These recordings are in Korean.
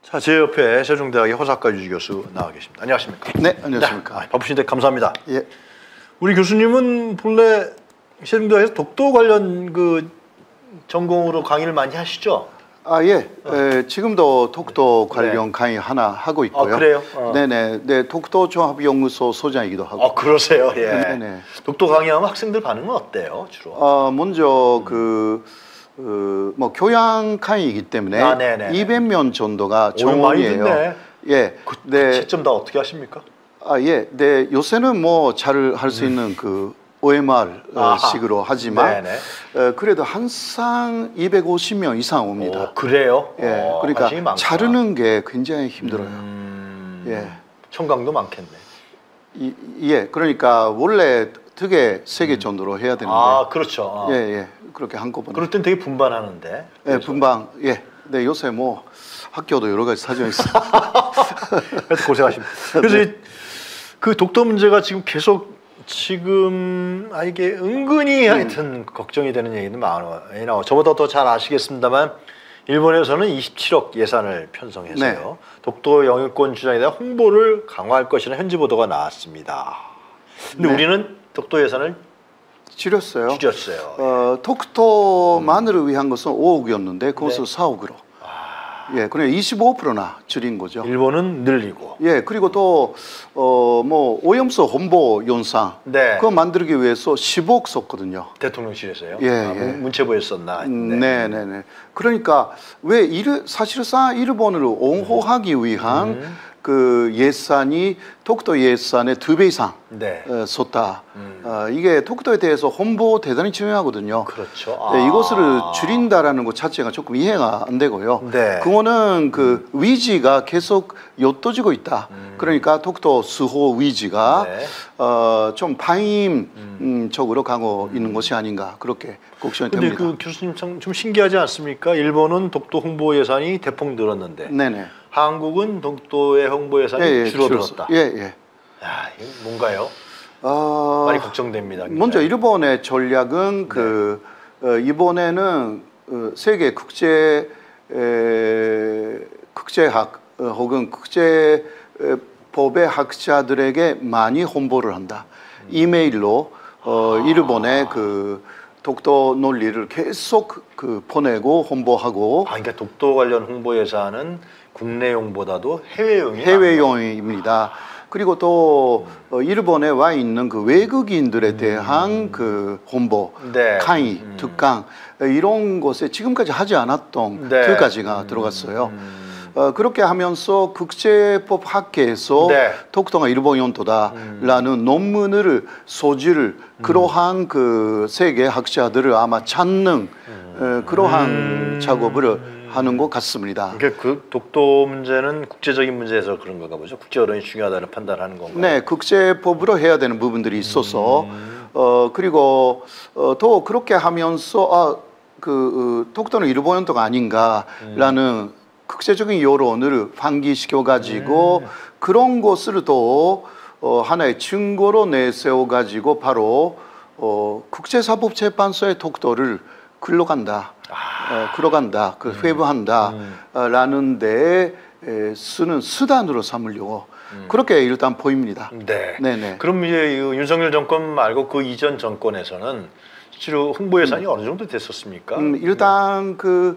자, 제 옆에 세종대학의 허사과 유지 교수 나와 계십니다. 안녕하십니까? 네, 안녕하십니까? 네, 바쁘신데 감사합니다. 예. 우리 교수님은 본래 세종대학에서 독도 관련 그 전공으로 강의를 많이 하시죠? 예. 지금도 독도 관련 강의 하나 하고 있고요. 그래요? 네네. 네, 독도종합연구소 소장이기도 하고. 그러세요? 예. 네네. 독도 강의하면 학생들 반응은 어때요, 주로? 먼저 뭐 교양 강의이기 때문에 200명 정도가 정원이에요. 많이 예. 네. 채점 다 어떻게 하십니까? 예. 네, 요새는 뭐 잘 할 수 있는 그 OMR 식으로 하지만 그래도 항상 250명 이상 옵니다. 그래요? 예, 그러니까 자르는 게 굉장히 힘들어요. 예, 청강도 많겠네. 예, 그러니까 원래 되게 3개 정도로 해야 되는데. 그렇죠. 예, 예, 그렇게 한꺼번에. 그럴 땐 되게 분반하는데. 예, 분반. 예, 네, 요새 뭐 학교도 여러 가지 사정이 있어요. 하여튼 고생하십니다. 그래서 그 독도 문제가 지금 계속 이게 은근히 하여튼 걱정이 되는 얘기는 많아요. 저보다 더 잘 아시겠습니다만 일본에서는 27억 예산을 편성해서요. 독도 영유권 주장에 대한 홍보를 강화할 것이라는 현지 보도가 나왔습니다. 근데 우리는 독도 예산을 줄였어요. 독도만을 독도만을 위한 것은 5억이었는데 그것을 4억으로. 예, 그러니까 25%나 줄인 거죠. 일본은 늘리고. 예, 그리고 또 뭐 오염수 홍보 영상 그거 만들기 위해서 10억 썼거든요. 대통령실에서요? 예, 문체부에서 썼나? 네. 그러니까 왜 사실상 일본을 옹호하기 위한 그 예산이 독도 예산의 2배 이상 썼다. 이게 독도에 대해서 홍보 대단히 중요하거든요. 그렇죠. 네, 이것을 줄인다라는 것 자체가 조금 이해가 안 되고요. 그거는 그 위지가 계속 옅어지고 있다. 그러니까 독도 수호 위지가 좀 방임적으로 가고 있는 것이 아닌가 그렇게 걱정이 됩니다. 근데 그 교수님 좀 신기하지 않습니까? 일본은 독도 홍보 예산이 대폭 늘었는데. 네네. 한국은 독도의 홍보 예산이 줄어들었다. 예. 이거 뭔가요? 많이 걱정됩니다. 굉장히. 먼저 일본의 전략은 이번에는 세계 국제학 혹은 국제법의 학자들에게 많이 홍보를 한다. 이메일로 일본의 그 독도 논리를 계속 보내고 홍보하고. 그러니까 독도 관련 홍보 예산은 국내용보다도 해외용입니다. 그리고 또 일본에 와 있는 그 외국인들에 대한 그 홍보, 강의, 특강 이런 것에 지금까지 하지 않았던 2가지가 들어갔어요. 그렇게 하면서 국제법 학회에서 독도가 일본 영토다라는 논문을 소지를 그러한 그 세계 학자들을 아마 찾는 그러한 작업을 하는 것 같습니다. 그러니까 그 독도 문제는 국제적인 문제에서 그런 건가 보죠. 국제 여론이 중요하다는 판단하는 건가요? 네, 국제법으로 해야 되는 부분들이 있어서 그리고 또 그렇게 하면서 독도는 일본 영토가 아닌가라는 국제적인 여론을 환기시켜 가지고 그런 것을 또 하나의 증거로 내세워 가지고 바로 국제사법재판소의 독도를 끌어간다, 회부한다 라는 데에 쓰는 수단으로 삼으려고 그렇게 일단 보입니다. 네네. 그럼 이제 윤석열 정권 말고 그 이전 정권에서는 실제로 홍보 예산이 어느 정도 됐었습니까? 일단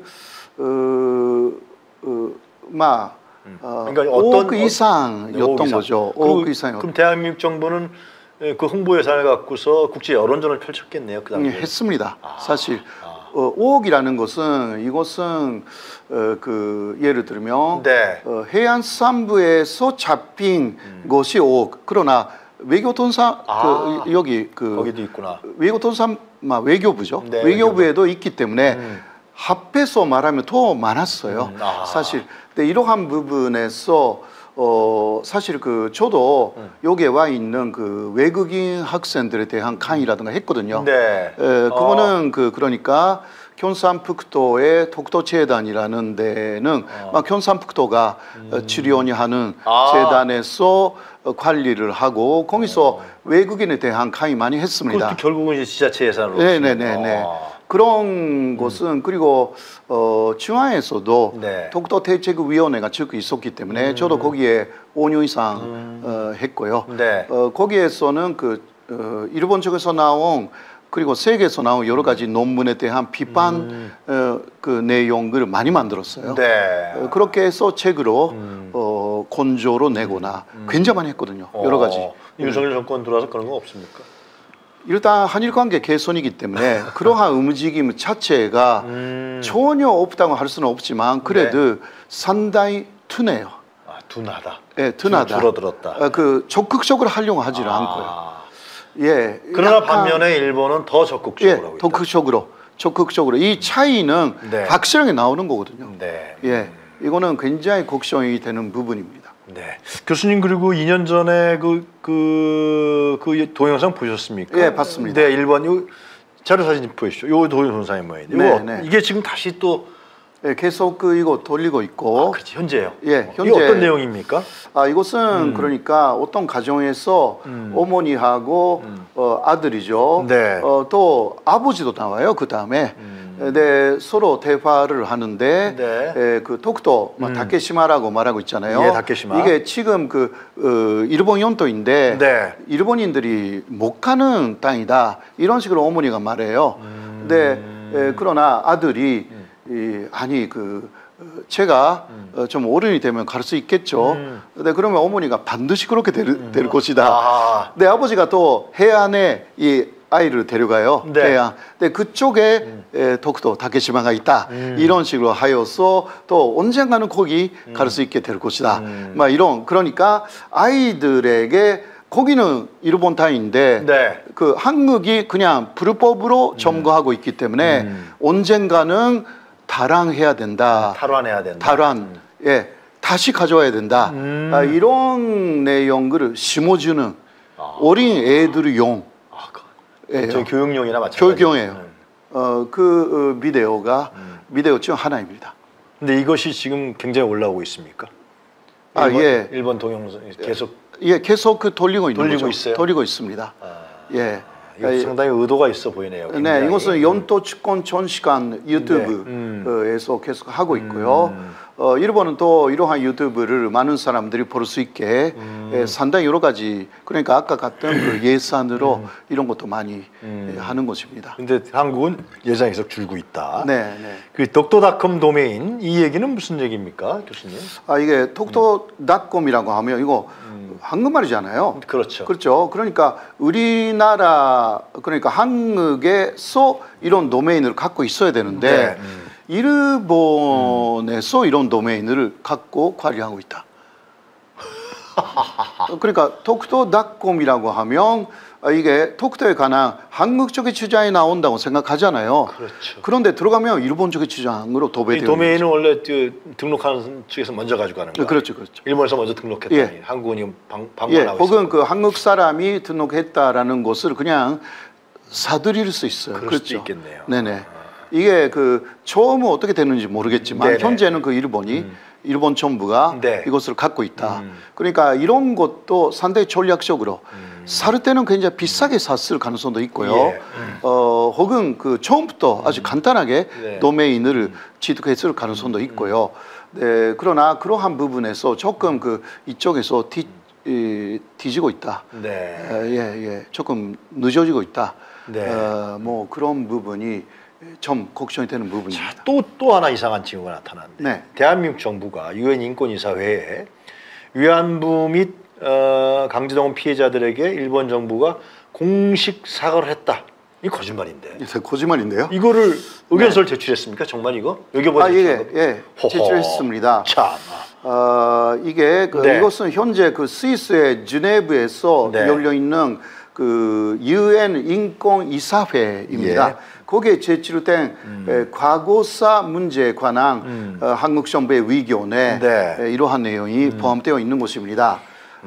그러니까 5억 이상이었던 거죠. 5억 이상이었던. 그럼 대한민국 정부는 그 홍보 예산을 갖고서 국제 여론전을 펼쳤겠네요. 그 당시에. 했습니다. 사실 5억이라는 것은 이것은 예를 들면 해안산부에서 잡힌 것이 5억. 그러나 외교통상 거기도 있구나. 외교통상 외교부죠. 외교부에도 있기 때문에 합해서 말하면 더 많았어요. 사실. 근데 이러한 부분에서 사실 저도 여기에 와 있는 그 외국인 학생들에 대한 강의라든가 했거든요. 그거는 그러니까 경산북도의 독도재단이라는 데는 경산북도가 지리원이 하는 재단에서 관리를 하고 거기서 외국인에 대한 강의 많이 했습니다. 그것도 결국은 이제 지자체 예산으로. 네네네. 그런 것은 그리고 중앙에서도 네. 독도 대책위원회가 쭉 있었기 때문에 저도 거기에 5년 이상 했고요. 네. 거기에서는 그 일본 쪽에서 나온 그리고 세계에서 나온 여러 가지 논문에 대한 비판 그 내용을 많이 만들었어요. 네. 그렇게 해서 책으로 건조로 내거나 굉장히 많이 했거든요. 여러 가지. 윤석열 정권 들어와서 그런 거 없습니까? 일단 한일 관계 개선이기 때문에 그러한 움직임 자체가 전혀 없다고 할 수는 없지만 그래도 네. 상당히 둔해요. 아, 둔하다. 네, 둔하다. 줄어들었다. 그 적극적으로 하려고 하지는 않고요. 예. 그러나 반면에 일본은 더 적극적으로 하고 있다. 적극적으로 이 차이는 네. 확실하게 나오는 거거든요. 네. 예. 이거는 굉장히 걱정이 되는 부분입니다. 네. 교수님 그리고 2년 전에 그 동영상 보셨습니까? 예, 봤습니다. 네, 일본 자료 사진 보여주시죠. 요 동영상이 뭐예요? 네, 네. 이게 지금 다시 또 예, 계속 이거 돌리고 있고. 아, 그렇지. 현재요. 예, 현재. 이게 어떤 내용입니까? 아, 이것은 그러니까 어떤 가정에서 어머니하고 아들이죠. 네. 또 아버지도 나와요. 그 다음에 네, 서로 대화를 하는데 네. 그 독도 다케시마라고 말하고 있잖아요. 예, 다케시마. 이게 지금 일본 영토인데 네. 일본인들이 못 가는 땅이다. 이런 식으로 어머니가 말해요. 근데 그러나 아들이 아니 제가 좀 어른이 되면 갈 수 있겠죠. 근데 그러면 어머니가 반드시 그렇게 될 것이다. 아. 근데 아버지가 또 해안에 이 아이를 데려가요. 네. 해안. 근데 그쪽에 독도 다케시마가 있다. 이런 식으로 하여서 또 언젠가는 거기 갈 수 있게 될 것이다. 막 이런 그러니까 아이들에게 거기는 일본 땅인데 네. 그 한국이 그냥 불법으로 점거하고 있기 때문에 언젠가는 탈환해야 된다. 탈환해야 된다. 탈환. 예. 다시 가져와야 된다. 이런 내용을 심어주는 어린 애들용. 저희 교육용이나 마찬가지. 교육용이에요. 비디오 중 하나입니다. 근데 이것이 지금 굉장히 올라오고 있습니까? 예. 일본 동영상 계속 계속 돌리고 있는 거죠. 있어요? 돌리고 있습니다. 예. 이거 상당히 의도가 있어 보이네요. 굉장히. 네, 이것은 연도 축권 전시관 유튜브에서 계속 하고 있고요. 일본은 또 이러한 유튜브를 많은 사람들이 볼 수 있게 상당히 여러 가지 그러니까 아까 같은 예산으로 이런 것도 많이 하는 것입니다. 근데 한국은 예산이 계속 줄고 있다. 네, 네. 그 독도닷컴 도메인 이 얘기는 무슨 얘기입니까, 교수님? 이게 독도닷컴이라고 하면 이거 한국말이잖아요. 그렇죠. 그렇죠. 그러니까 우리나라 그러니까 한국에서 이런 도메인을 갖고 있어야 되는데 일본에서 이런 도메인을 갖고 관리하고 있다. 그러니까 독도닷컴이라고 하면 이게 독도에 관한 한국 쪽의 주장이 나온다고 생각하잖아요. 그렇죠. 그런데 들어가면 일본 쪽의 주장으로 도배되는 이 도메인은 원래 등록하는 측에서 먼저 가져가는 거예요. 그렇죠, 그렇죠. 일본에서 먼저 등록했다니 예. 한국은 방관하고 예, 혹은 있었고. 그 한국 사람이 등록했다라는 것을 그냥 사들일 수 있어요. 그럴 그렇죠. 수도 있겠네요. 네네. 이게 처음은 어떻게 됐는지 모르겠지만 네네. 현재는 일본 정부가 네. 이것을 갖고 있다. 그러니까 이런 것도 상당히 전략적으로 살 때는 굉장히 비싸게 샀을 가능성도 있고요. 예. 혹은 처음부터 아주 간단하게 네. 도메인을 취득했을 가능성도 있고요. 네, 그러나 그러한 부분에서 조금 이쪽에서 뒤지고 있다. 네. 조금 늦어지고 있다. 네. 뭐 그런 부분이 좀 걱정이 되는 부분입니다. 자, 또 하나 이상한 징후가 나타났는데 네. 대한민국 정부가 유엔 인권이사회에 위안부 및 강제동원 피해자들에게 일본 정부가 공식 사과를 했다. 이 거짓말인데. 거짓말인데요? 이거를 의견서를 제출했습니까? 정말 이거? 여기 보자. 예, 제출했습니다. 참. 이게 네. 이것은 현재 스위스의 주네브에서 네. 열려 있는 유엔 인권이사회입니다. 예. 거기에 제출된 과거사 문제에 관한 한국 정부의 의견에 네. 이러한 내용이 포함되어 있는 것입니다.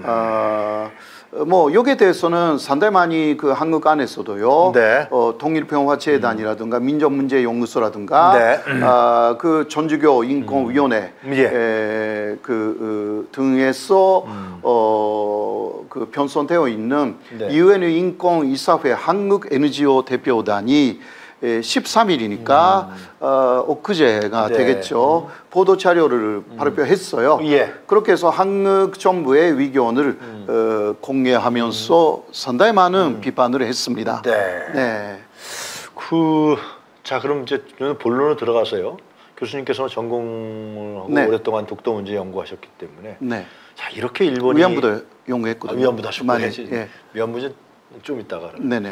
뭐 여기에 대해서는 상당히 많이 한국 안에서도요. 네. 통일평화재단이라든가 민족문제연구소라든가 네. 전주교 인권위원회 예. 등에서 편성되어 있는 네. 유엔 인권이사회 한국 NGO 대표단이 13일이니까 엊그제가 네. 되겠죠. 보도 자료를 발표했어요. 예. 그렇게 해서 한국 정부의 위견을 공개하면서 상당히 많은 비판을 했습니다. 네. 네. 자, 그럼 이제 본론으로 들어가서요. 교수님께서는 전공을 하고 네. 오랫동안 독도 문제 연구하셨기 때문에 네. 자, 이렇게 일본이 위안부도 연구했거든요. 위안부도 하셨고 예. 위안부는 좀 이따가 네네.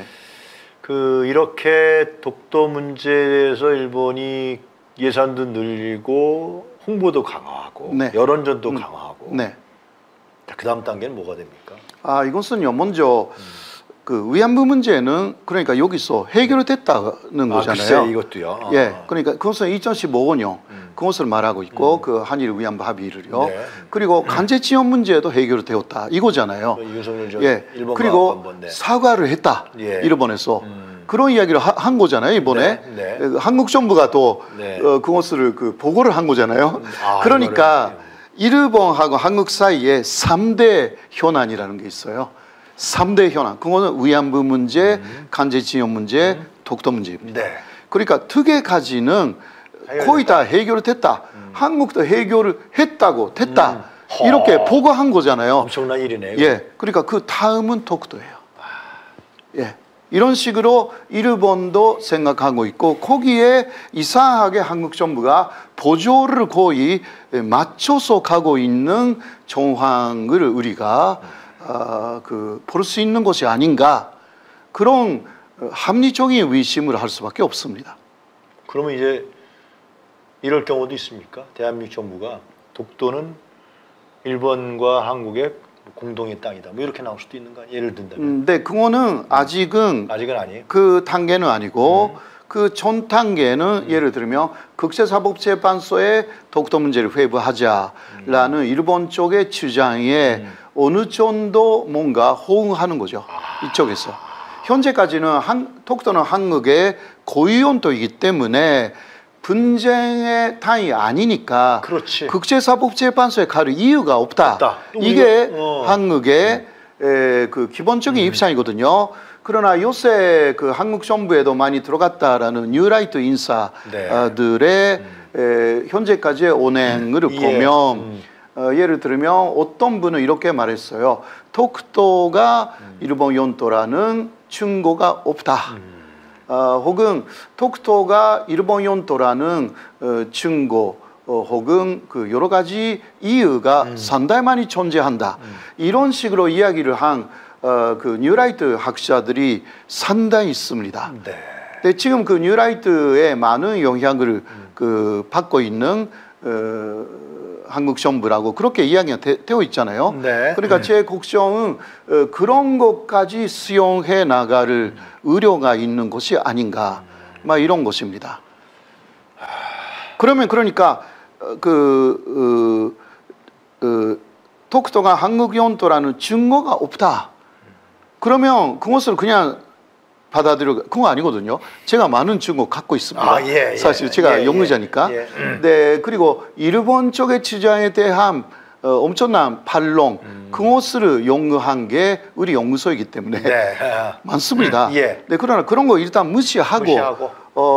이렇게 독도 문제에서 일본이 예산도 늘리고 홍보도 강화하고 네. 여론전도 강화하고 네. 자, 그 다음 단계는 뭐가 됩니까? 이것은요 먼저 그 위안부 문제는 그러니까 여기서 해결됐다는 거잖아요. 글쎄, 이것도요. 예, 그러니까 그것은 2015년 그것을 말하고 있고 그 한일 위안부 합의를요. 네. 그리고 강제징용 문제도 해결되었다 이거잖아요. 윤석열 전 예, 일본 그리고 한번, 네. 사과를 했다. 예. 일본에서 그런 이야기를 한 거잖아요 이번에. 네. 한국 정부가 또 네. 그것을 보고를 한 거잖아요. 그러니까 일본하고 한국 사이에 3대 현안이라는 게 있어요. 3대 현안. 그거는 위안부 문제, 강제징용 문제, 독도 문제입니다. 네. 그러니까 두 개까지는 거의 다 해결됐다. 한국도 해결을 했다고 됐다. 이렇게 보고한 거잖아요. 엄청난 일이네요. 예. 그러니까 그 다음은 독도예요. 예. 이런 식으로 일본도 생각하고 있고 거기에 이상하게 한국 정부가 보조를 거의 맞춰서 가고 있는 정황을 우리가 볼 수 있는 것이 아닌가 그런 합리적인 의심을 할 수밖에 없습니다. 그러면 이제 이럴 경우도 있습니까? 대한민국 정부가 독도는 일본과 한국의 공동의 땅이다. 뭐 이렇게 나올 수도 있는 거 아니에요? 예를 든다면. 네, 그거는 아직은 아니에요. 그 단계는 아니고 그 전 단계는 예를 들면 국제사법재판소에 독도 문제를 회부하자라는 일본 쪽의 주장에 어느 정도 뭔가 호응하는 거죠. 이쪽에서. 현재까지는 독도는 한국의 고유원도이기 때문에 분쟁의 땅이 아니니까 그렇지. 국제사법재판소에 갈 이유가 없다. 이게 한국의 그 기본적인 입장이거든요. 그러나 요새 그 한국 정부에도 많이 들어갔다라는 뉴라이트 인사들의 현재까지의 언행을 보면 예를 들면 어떤 분은 이렇게 말했어요. 독도가 일본 영토라는 증거가 없다. 혹은 독도가 일본 영토라는 증거 혹은 그 여러 가지 이유가 상당히 많이 존재한다. 이런 식으로 이야기를 한 그 뉴라이트 학자들이 상당히 있습니다. 네. 근데 지금 그 뉴라이트의 많은 영향을 받고 있는 한국 정부라고 그렇게 이야기가 되어 있잖아요. 네. 그러니까 제 걱정은 그런 것까지 수용해 나갈 의료가 있는 것이 아닌가, 막 이런 것입니다. 그러면 그러니까 독도가 한국 영토라는 증거가 없다. 그러면 그것을 그냥 받아들여 그거 아니거든요. 제가 많은 증거 갖고 있습니다. 사실 제가 연구자니까. 네, 그리고 일본 쪽의 주장에 대한 엄청난 반론, 그것을 연구한 게 우리 연구소이기 때문에 많습니다. 네, 그러나 그런 거 일단 무시하고.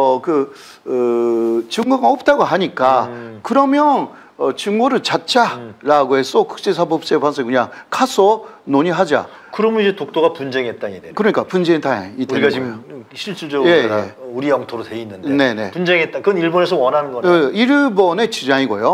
증거가 없다고 하니까 그러면 증거를 찾자라고 해서 국제사법재판소에 그냥 가서 논의하자. 그러면 이제 독도가 분쟁의 땅이 되는. 그러니까 분쟁의 땅이 되는 거예요. 우리가 지금 실질적으로 우리 영토로 돼 있는데 분쟁의 땅. 그건 일본에서 원하는 거예요. 일본의 주장이고요.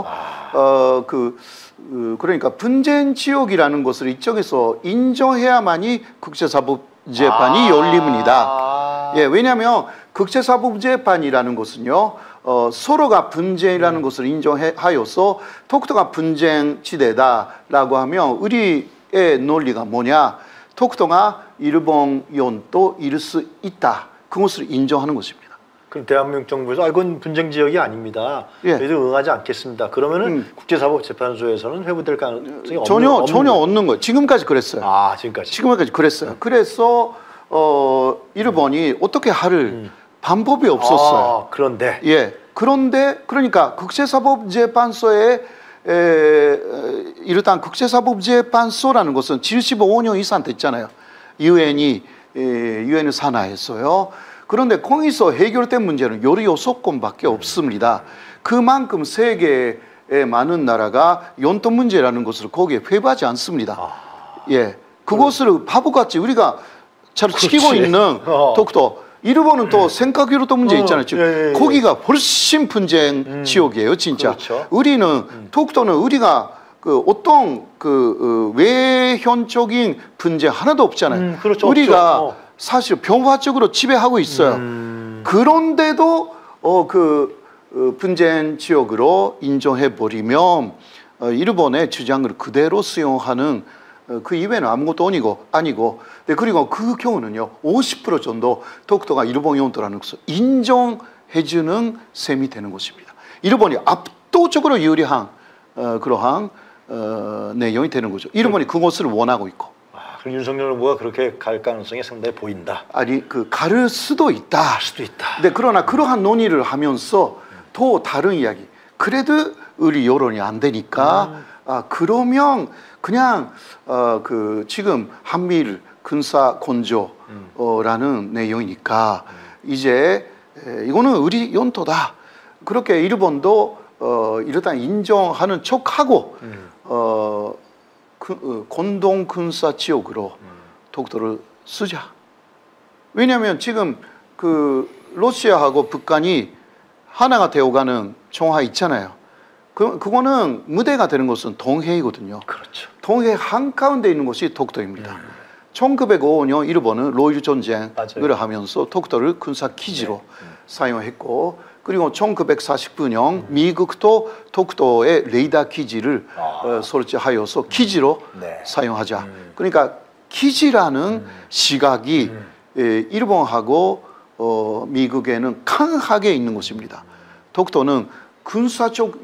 그러니까 분쟁 지역이라는 것을 이쪽에서 인정해야만이 국제사법재판이 열립니다. 왜냐하면 국제사법재판이라는 것은요. 서로가 분쟁이라는 것을 인정하여서 독도가 분쟁지대다라고 하면 우리의 논리가 뭐냐? 독도가 일본 영토일 수 있다. 그것을 인정하는 것입니다. 그럼 대한민국 정부에서 이건 분쟁 지역이 아닙니다. 저희도 응하지 않겠습니다. 그러면은 국제사법재판소에서는 회부될 가능성이 전혀 없는 거예요. 지금까지 그랬어요. 지금까지 그랬어요. 그래서 일본이 어떻게 할 방법이 없었어요. 그런데 그런데 그러니까 국제사법재판소에 일단 국제사법재판소라는 것은 75년 이상 됐잖아요. 유엔을 산하했어요. 그런데 거기서 해결된 문제는 16건밖에 없습니다. 그만큼 세계의 많은 나라가 용돈 문제라는 것을 거기에 회부하지 않습니다. 예, 그것을 바보같이 우리가 잘 지키고 있는 독도. 일본은 또 생각외로도 문제 있잖아요. 즉 거기가 훨씬 분쟁 지역이에요, 진짜. 그렇죠. 우리는 독도는 우리가 그 어떤 그 외현적인 분쟁 하나도 없잖아요. 그렇죠, 우리가 사실 평화적으로 지배하고 있어요. 그런데도 분쟁 지역으로 인정해 버리면 일본의 주장을 그대로 수용하는 그 이외에는 아무것도 아니고 네, 그리고 그 경우는요 50% 정도 독도가 일본 영토라는 것을 인정해주는 셈이 되는 것입니다. 일본이 압도적으로 유리한 그러한 내용이 되는 거죠. 일본이 그것을 원하고 있고. 그럼 윤석열 후보가 그렇게 갈 가능성이 상당히 보인다. 아니 갈 수도 있다. 네, 그러나 그러한 논의를 하면서 또 다른 이야기. 그래도 우리 여론이 안 되니까 그러면 그냥 지금 한미일 군사 건조라는 내용이니까 이제 이거는 우리 영토다. 그렇게 일본도 이러다 인정하는 척하고 공동 군사 지역으로 독도를 쓰자. 왜냐하면 지금 그 러시아하고 북한이 하나가 되어가는 청화 있잖아요. 그거는 무대가 되는 것은 동해이거든요. 그렇죠. 동해 한가운데 있는 것이 독도입니다. 1905년 일본은 로일 전쟁을 하면서 독도를 군사 기지로 사용했고, 그리고 1949년 미국도 독도의 레이더 기지를 설치하여서 기지로 사용하자. 그러니까 기지라는 시각이 일본하고 미국에는 강하게 있는 것입니다. 독도는 군사적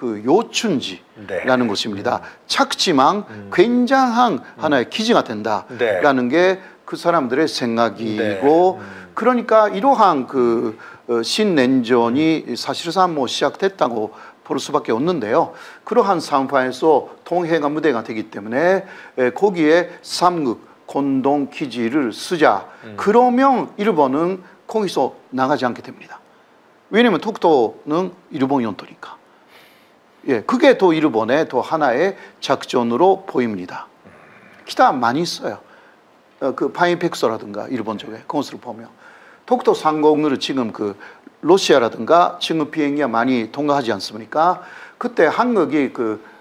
요충지라는 것입니다. 작지만 굉장한 하나의 기지가 된다라는 게 그 사람들의 생각이고, 그러니까 이러한 그 신냉전이 사실상 뭐 시작됐다고 볼 수밖에 없는데요. 그러한 상황에서 동해가 무대가 되기 때문에 거기에 삼국 공동 기지를 쓰자. 그러면 일본은 거기서 나가지 않게 됩니다. 왜냐하면 독도는 일본 영토니까. 예, 그게 또 일본의 또 하나의 작전으로 보입니다. 기타 많이 있어요. 그 파인백서라든가 일본 쪽에 그것을 보면 독도 상공으로 지금 그 러시아라든가 지금 비행기가 많이 통과하지 않습니까? 그때 한국이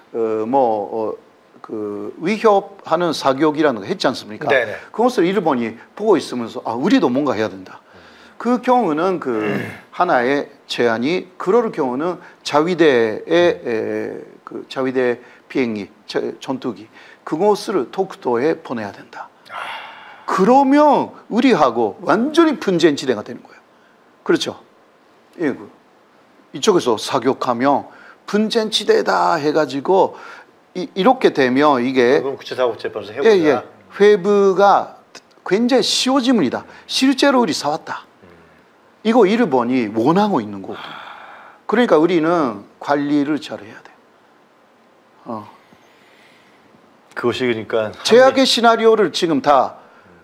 위협하는 사격이라는 거 했지 않습니까? 네네. 그것을 일본이 보고 있으면서 우리도 뭔가 해야 된다. 그 경우는 그 하나의 제안이, 그럴 경우는 자위대의 자위대 비행기, 전투기 그것을 독도에 보내야 된다. 그러면 우리하고 완전히 분쟁지대가 되는 거예요. 그렇죠? 예, 이쪽에서 사격하면 분쟁지대다 해가지고 이렇게 되면 이게 국제사법재판소 해보자. 회부가 굉장히 쉬워집니다. 실제로 우리 싸웠다. 이거 일본이 원하고 있는 거거든요. 그러니까 우리는 관리를 잘해야 돼요. 그것이 그러니까 최악의 시나리오를 지금 다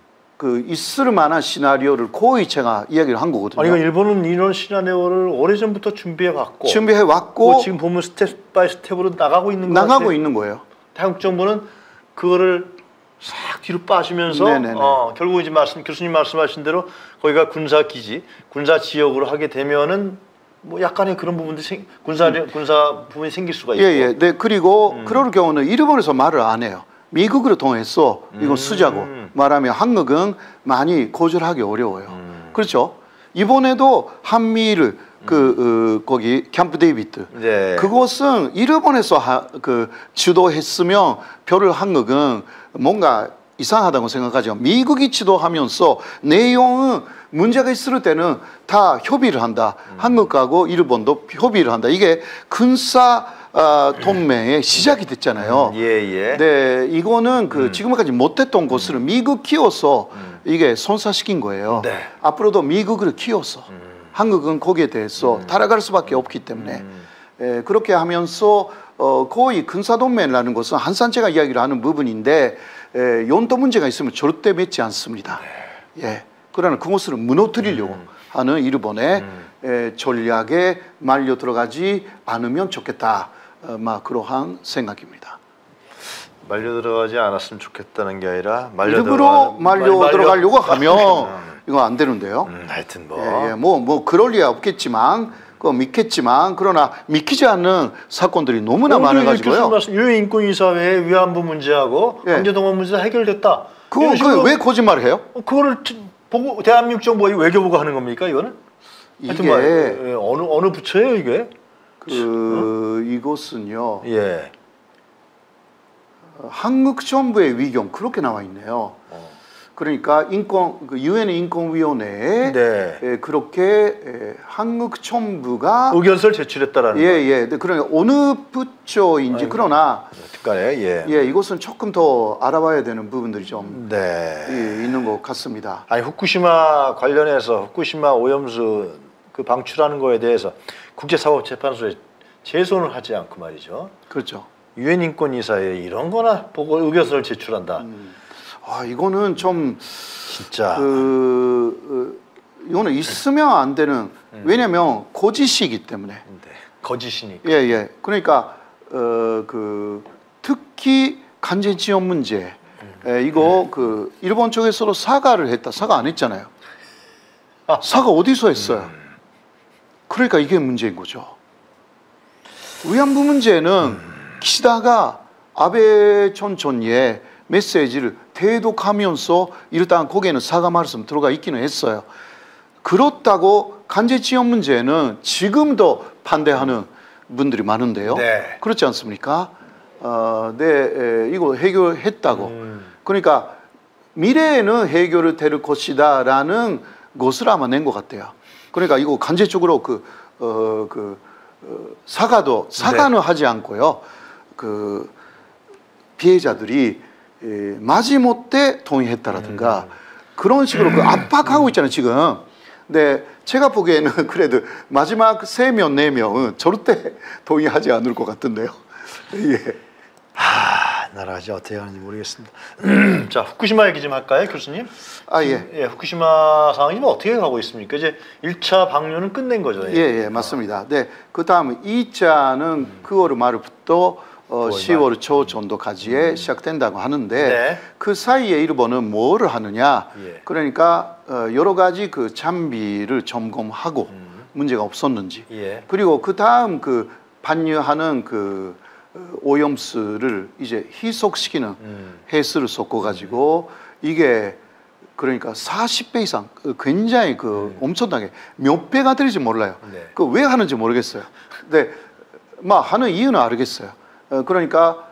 있을 만한 시나리오를 거의 제가 이야기를 한 거거든요. 그러니까 일본은 이런 시나리오를 오래전부터 준비해왔고 지금 보면 스텝 바이 스텝으로 나가고 있는 거예요. 한국 정부는 그거를 싹 뒤로 빠지면서 결국 이제 교수님 말씀하신 대로 거기가 군사 기지, 군사 지역으로 하게 되면은 뭐 약간의 그런 부분들이 군사 부분이 생길 수가 있고. 네. 그리고 그럴 경우는 일본에서 말을 안 해요. 미국으로 통해서 이거 쓰자고 말하면 한국은 많이 거절하기 어려워요. 그렇죠? 이번에도 한미를 거기 캠프 데이비드 그것은 일본에서 주도했으면 별을 한국은 뭔가 이상하다고 생각하죠. 미국이 지도하면서 내용은 문제가 있을 때는 다 협의를 한다. 한국하고 일본도 협의를 한다. 이게 군사 동맹의 시작이 됐잖아요. 네, 이거는 지금까지 못했던 것을 미국 키워서 이게 선사시킨 거예요. 앞으로도 미국을 키워서 한국은 거기에 대해서 따라갈 수밖에 없기 때문에 그렇게 하면서 거의 군사동맹이라는 것은 한산제가 이야기를 하는 부분인데 영토 문제가 있으면 절대 맺지 않습니다. 예, 그러나 그것을 무너뜨리려고 하는 일본의 전략에 말려 들어가지 않으면 좋겠다. 막 그러한 생각입니다. 말려 들어가지 않았으면 좋겠다는 게 아니라 일부러 말려 들어가려고 하면 이거 안 되는데요. 하여튼 뭐 그럴 리야 없겠지만 그거 믿겠지만 그러나 믿기지 않는 사건들이 너무나 많아가지고요. 유엔 인권이사회 위안부 문제하고 강제동원 문제 해결됐다. 그거 왜 거짓말을 해요? 그거를 보고 대한민국 정부가 외교부가 하는 겁니까 이거는? 이게 어느 부처예요 이게? 이것은요. 한국 정부의 위경 그렇게 나와 있네요. 그러니까 유엔 인권위원회에 그렇게 한국 정부가 의견서를 제출했다라는 거예요. 그러니까 어느 부처인지 그러나 이것은 조금 더 알아봐야 되는 부분들이 좀 있는 것 같습니다. 아니 후쿠시마 관련해서 후쿠시마 오염수 그 방출하는 거에 대해서 국제사법재판소에 제소는 하지 않고 말이죠. 그렇죠. 유엔 인권이사회에 이런 거나 보고 의견서를 제출한다. 이거는 좀 진짜 이거는 있으면 안 되는 왜냐면 거짓이기 때문에. 거짓이니까. 그러니까 특히 간제지역 문제 이거 일본 쪽에서도 사과를 했다. 사과 안 했잖아요. 사과 어디서 했어요? 그러니까 이게 문제인 거죠. 위안부 문제는 기시다가 아베 전 총리의 메시지를 대독하면서 일단 거기에는 사과 말씀 들어가 있기는 했어요. 그렇다고 간제지역 문제는 지금도 반대하는 분들이 많은데요. 그렇지 않습니까? 이거 해결했다고. 그러니까 미래에는 해결이 될 것이다라는 것을 아마 낸 것 같아요. 그러니까 이거 간접적으로 사과는 하지 않고요. 피해자들이 마지못해 동의했다라든가 그런 식으로 압박하고 있잖아요 지금. 근데 제가 보기에는 그래도 마지막 3명, 4명은 절대 동의하지 않을 것 같은데요. 나라가 어떻게 하는지 모르겠습니다. 자, 후쿠시마 얘기 좀 할까요, 교수님? 후쿠시마 상황이 어떻게 가고 있습니까? 이제 1차 방류는 끝낸 거죠. 맞습니다. 그 다음 2차는 9월 말부터 10월 초 정도까지에 시작된다고 하는데 그 사이에 일본은 뭐를 하느냐? 그러니까 여러 가지 장비를 점검하고 문제가 없었는지 그리고 그 다음 반류하는 오염수를 이제 희석시키는 해수를 섞어가지고 이게 그러니까 40배 이상 굉장히 엄청나게 몇 배가 될지 몰라요. 왜 하는지 모르겠어요. 근데 하는 이유는 알겠어요. 그러니까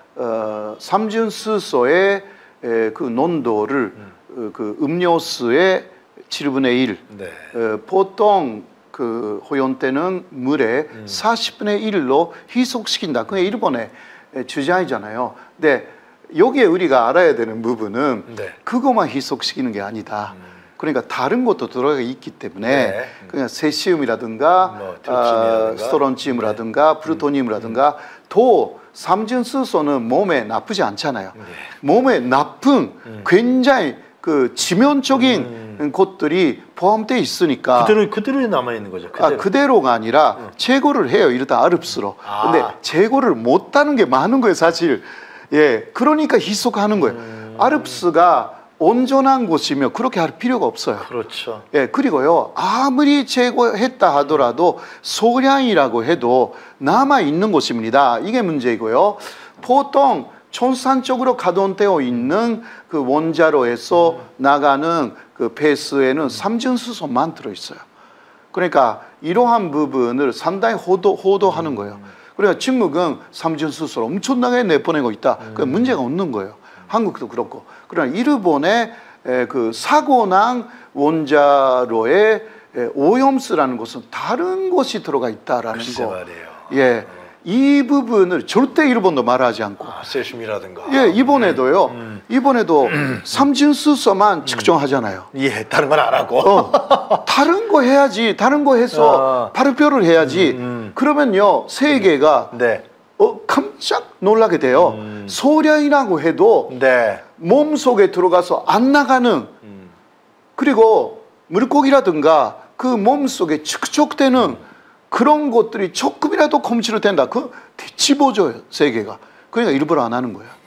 삼중수소의 농도를 음료수의 7분의 1 보통 호연되는 물의 40분의 1로 희석시킨다. 그게 일본의 주장이잖아요. 근데 여기에 우리가 알아야 되는 부분은 그것만 희석시키는 게 아니다. 그러니까 다른 것도 들어가 있기 때문에 그냥 세시움이라든가 스트론치움이라든가 플루토늄이라든가 또 삼중수소는 몸에 나쁘지 않잖아요. 몸에 나쁜 굉장히 지면적인 것들이 포함되어 있으니까 그대로 남아 있는 거죠. 그대로가 아니라 제거를 해요. 일단 아릅스로. 근데 제거를 못하는 게 많은 거예요, 사실. 그러니까 희석하는 거예요. 아릅스가 온전한 곳이면 그렇게 할 필요가 없어요. 그렇죠. 그리고요, 아무리 제거했다 하더라도 소량이라고 해도 남아 있는 곳입니다. 이게 문제이고요. 보통 전산적으로 가동되어 있는 원자로에서 나가는 배수에는 삼중수소만 들어있어요. 그러니까 이러한 부분을 상당히 호도하는 거예요. 그러니까 중국은 삼중수소를 엄청나게 내보내고 있다. 문제가 없는 거예요. 한국도 그렇고. 그러나 일본의 사고난 원자로에 오염수라는 것은 다른 것이 들어가 있다라는 거. 말이에요. 이 부분을 절대 일본도 말하지 않고. 세슘이라든가. 이번에도 삼중수소만 측정하잖아요. 다른 건 안 하고. 다른 거 해야지. 다른 거 해서 발표를 해야지. 그러면요, 세계가 깜짝 놀라게 돼요. 소량이라고 해도 몸속에 들어가서 안 나가는 그리고 물고기라든가 그 몸속에 축적되는 그런 것들이 조금이라도 검출이 된다. 그 뒤집어져요, 세계가. 그러니까 일부러 안 하는 거예요.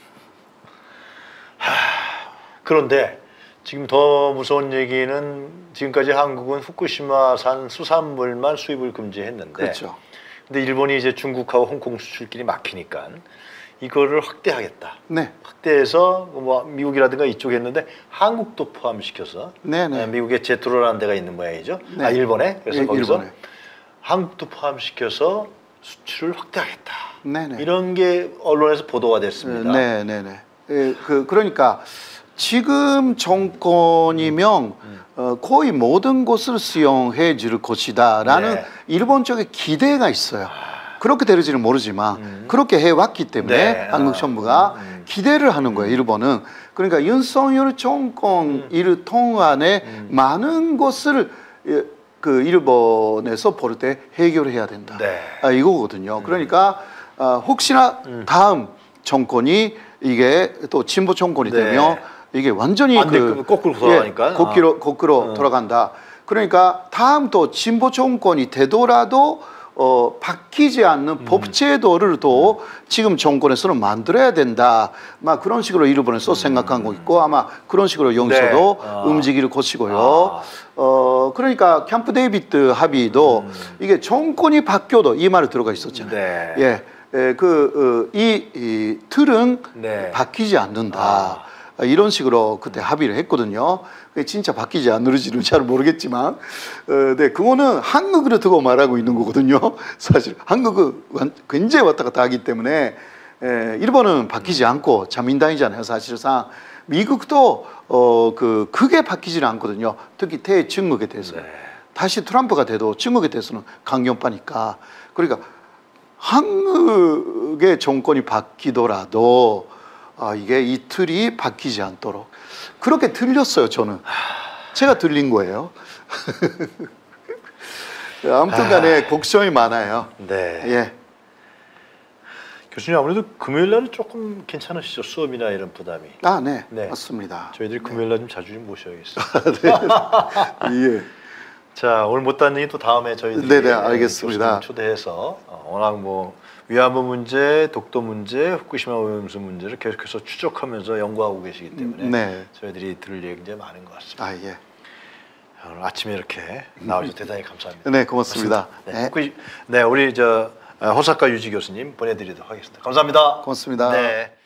그런데 지금 더 무서운 얘기는 지금까지 한국은 후쿠시마산 수산물만 수입을 금지했는데, 그렇죠. 근데 일본이 이제 중국하고 홍콩 수출길이 막히니까 이거를 확대하겠다. 네. 확대해서 뭐 미국이라든가 이쪽에 했는데 한국도 포함시켜서 네네. 미국에 제트로라는 데가 있는 모양이죠. 네. 아, 일본에. 그래서 네, 거기서 일본에. 한국도 포함시켜서 수출을 확대하겠다. 네네. 이런 게 언론에서 보도가 됐습니다. 네네네. 예, 그러니까 지금 정권이면 거의 모든 것을 수용해 줄 것이다라는 네. 일본 쪽에 기대가 있어요. 그렇게 될지는 모르지만 그렇게 해왔기 때문에 네. 한국 정부가 기대를 하는 거예요. 일본은. 그러니까 윤석열 정권 일 동안에 많은 것을 그 일본에서 볼 때 해결해야 된다. 네. 이거거든요. 그러니까 혹시나 다음 정권이 이게 또 진보 정권이 네. 되면 이게 완전히 거꾸로 돌아가니까. 거꾸로 돌아간다. 그러니까 다음 또 진보 정권이 되더라도 바뀌지 않는 법제도를 또 지금 정권에서는 만들어야 된다. 막 그런 식으로 일본에서 생각한 거 있고 아마 그런 식으로 여기서도 네. 움직일 것이고요. 그러니까 캠프 데이비드 합의도 이게 정권이 바뀌어도 이 말이 들어가 있었잖아요. 네. 예. 이 틀은 네. 바뀌지 않는다. 이런 식으로 그때 합의를 했거든요. 그게 진짜 바뀌지 않는지는 잘 모르겠지만, 네, 그거는 한국으로 두고 말하고 있는 거거든요. 사실 한국은 굉장히 왔다 갔다 하기 때문에 일본은 바뀌지 않고 자민당이잖아요. 사실상 미국도 크게 바뀌지는 않거든요. 특히 대중국에 대해서. 네. 다시 트럼프가 돼도 중국에 대해서는 강경파니까. 그러니까 한국의 정권이 바뀌더라도 이게 이 틀이 바뀌지 않도록 그렇게 들렸어요. 저는 제가 들린 거예요. 아무튼간에 걱정이 많아요. 네. 예. 교수님 아무래도 금요일 날은 조금 괜찮으시죠? 수업이나 이런 부담이. 네. 네. 맞습니다. 저희들이 금요일 날 좀 자주 좀 모셔야겠어요. 네. 예. 자, 오늘 못한 얘기 또 다음에 저희들이 네네, 알겠습니다. 초대해서 워낙 뭐 위안부 문제, 독도 문제, 후쿠시마 오염수 문제를 계속해서 추적하면서 연구하고 계시기 때문에 네. 저희들이 들을 얘기 굉장히 많은 것 같습니다. 예. 오늘 아침에 이렇게 나와주셔서 대단히 감사합니다. 네, 고맙습니다. 네, 네 우리 호사카 유지 교수님 보내드리도록 하겠습니다. 감사합니다. 고맙습니다. 네.